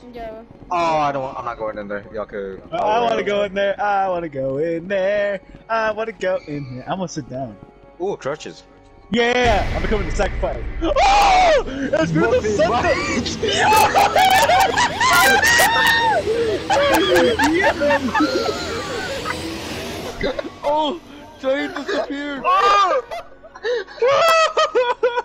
Yo. Oh, I don't. I'm not going in there. Y'all could. I want to go in there. I want to go in there. I want to go in there. I'm gonna sit down. Ooh, crutches. Yeah, I'm becoming the sacrifice. Oh! It's beautiful something. Oh, Jay disappeared.